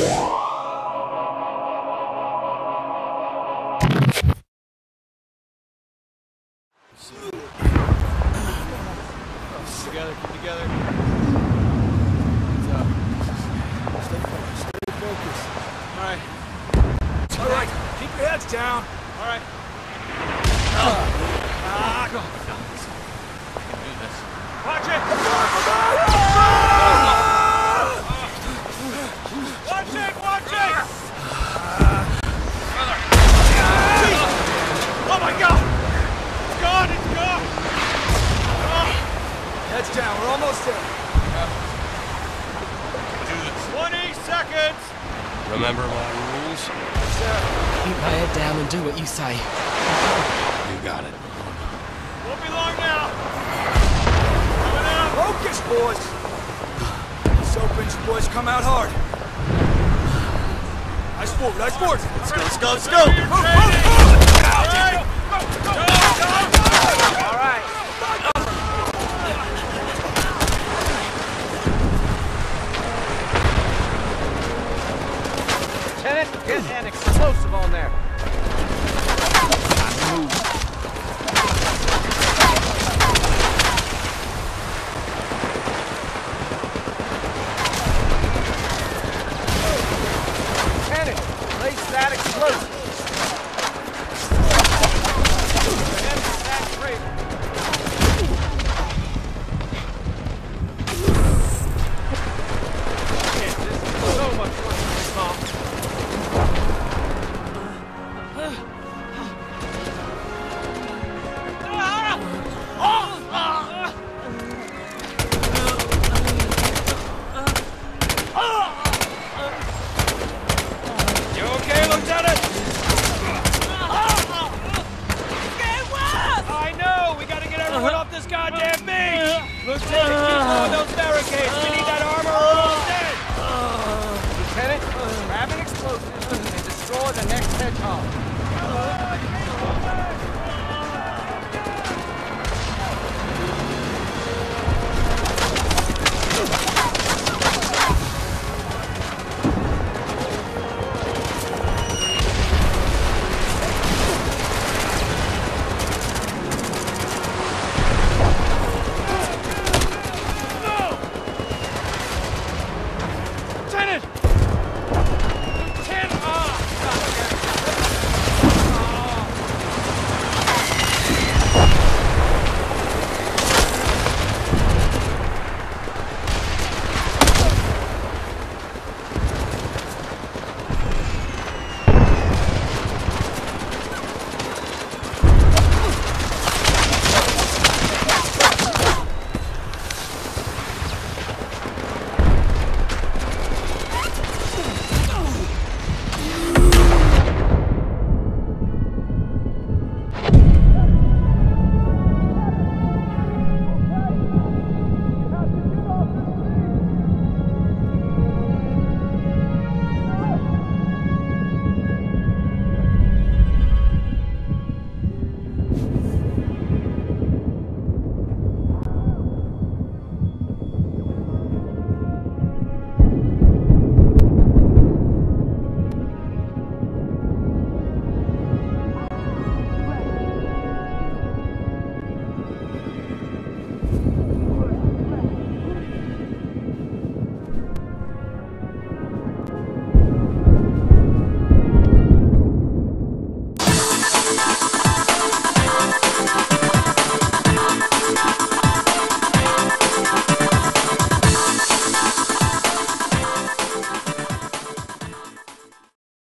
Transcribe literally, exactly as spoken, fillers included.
Together, keep together. Stay focused, stay focused. All right. All right, keep your heads down. All right. Ah, go. I can do this. Watch it! Watch it! Watch it! Oh my God! It's gone! It's gone! heads down, we're almost there. Do this. twenty seconds! Remember my rules? Sir. Keep my head down and do what you say. You got it. Won't be long now. Coming out. Focus, boys. This opens, boys, come out hard. Nice forward, nice forward. Let's go, let's go, let's go! Move, move, move. All right. All right. Lieutenant, get an explosive on there. Lieutenant, place that explosive. Empty that crate. Shit, this is so much worse than we thought. You okay, Lieutenant? I know! We gotta get everyone off this goddamn beach! Lieutenant, keep blowing those barricades! We need that armor or we're all dead! Lieutenant, grab an explosive and destroy the next hedgehog.